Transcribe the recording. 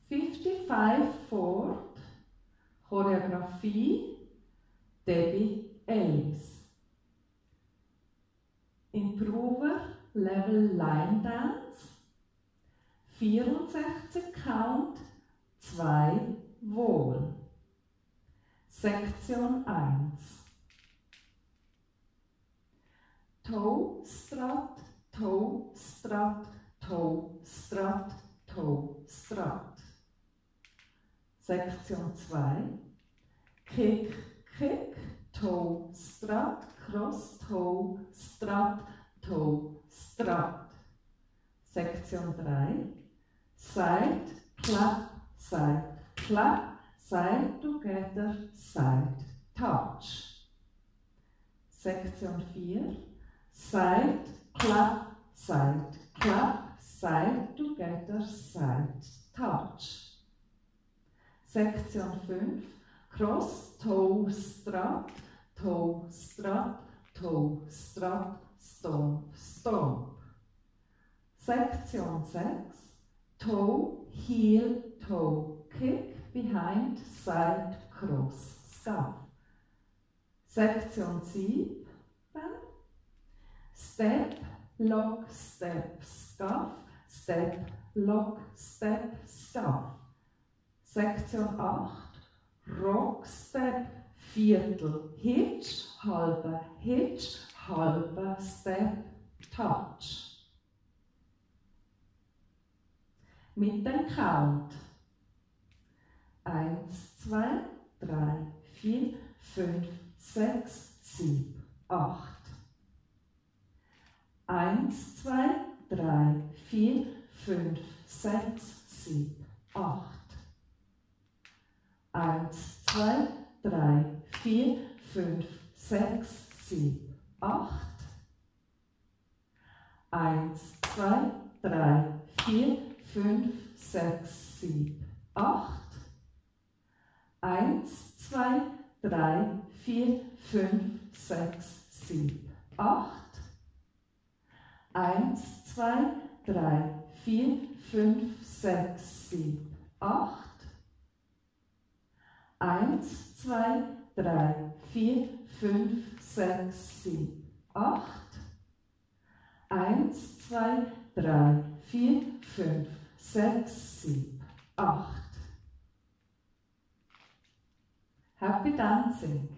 55 Fort, Choreografie Debbie Ellis. Improver Level Line Dance, 64 Count, 2 Wohl. Sektion 1. Toe, Strat, Toe, Strat, Toe, Strat, Toe, Strat. Sektion 2. Kick, Kick, Toe, Strat, Cross, Toe, Strat, Toe, Strat. Sektion 3. Side, Clap, Side, Clap, Side together, Side, Touch. Sektion 4. Side, Clap, Side, Clap, Side together, Side, Touch. Sektion 5. Cross, Toe, Strat, Toe, Strat, Toe, Strat, Stomp, Stomp. Sektion 6. Toe, Heel, Toe, Kick, Behind, Side, Cross, Scuff. Sektion 7. Step, Lock, Step, Scuff, Step, Lock, Step, Scuff. Sektion 8. Rock, Step, Viertel, Hitch, halber Hitch, halber Step, Touch. Mit dem Count. 1, 2, 3, 4, 5, 6, 7, 8. 1, 2, 3, 4, 5, 6, 7, 8. 1, 2, 3, 4, 5, 6, 7, 8. 1, 2, 3, 4, 5, 6, 7, 8. 1, 2, 3, 4, 5, 6, 7, 8. 1, 2, 3, 4, 5, 6, 7, 8. 1, 2, 3, 4, 5, 6, 7, 8. 1, 2, 3, 4, 5, 6, 7, 8. Happy dancing!